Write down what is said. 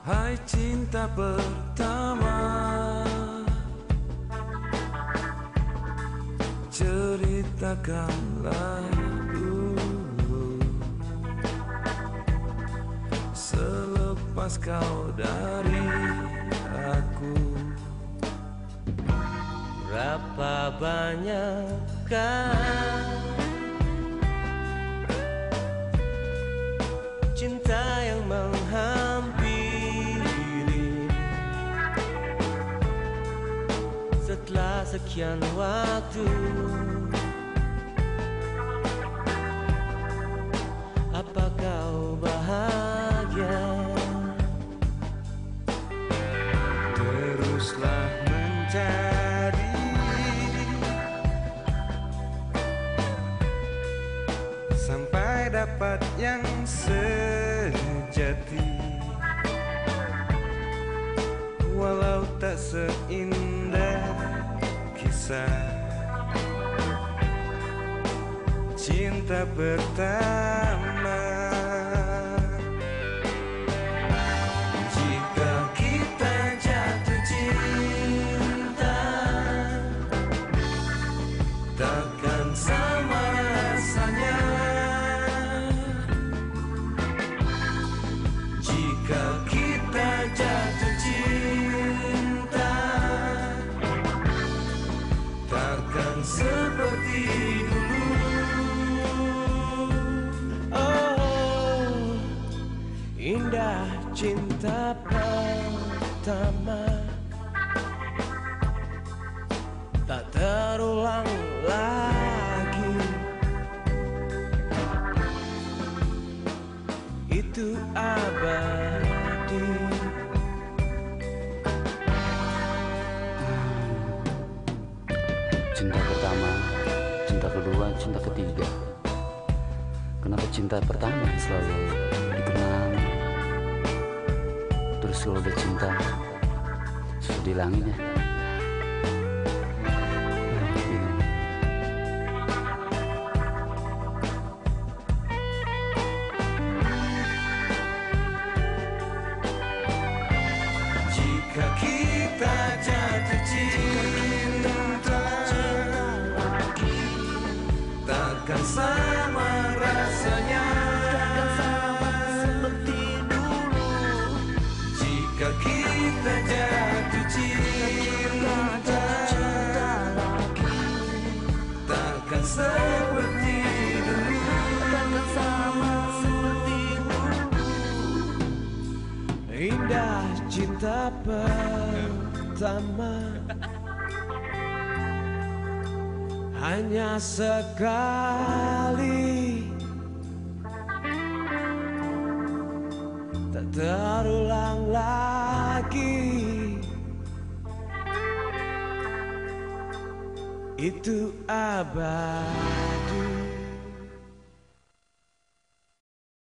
Hai cinta pertama, ceritakanlah dulu selepas kau dari aku. Berapa banyakkah cinta yang menghampiri setelah sekian waktu? Apa kau bahagia? Teruslah mencari sampai dapat yang sejati, walau tak seindah kisah cinta pertama. Jika kita jatuh cinta, takkan sama rasanya. Jika kita jatuh cinta, takkan seperti dulu. Indah cinta pertama, tak terulang lagi. Itu abadi. Cinta pertama, cinta kedua, cinta ketiga. Kenapa cinta pertama selalu dikenang, terus kalau udah cinta susah dihilangin ya? Bingung. Jika kita jatuh cinta, takkan sama rasanya. Seperti dulu. Jika kita jatuh cinta, takkan seperti dulu. Takkan sama seperti dulu. Indah cinta pertama, hanya sekali, tak terulang lagi. Itu abadi.